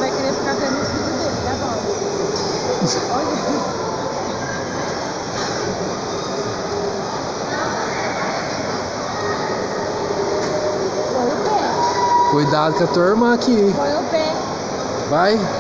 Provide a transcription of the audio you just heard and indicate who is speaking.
Speaker 1: vai querer ficar vendo os vídeos dele, tá bom? Olha. Põe o pé.
Speaker 2: Cuidado com a tua irmã aqui.
Speaker 1: Põe o pé.
Speaker 2: Vai.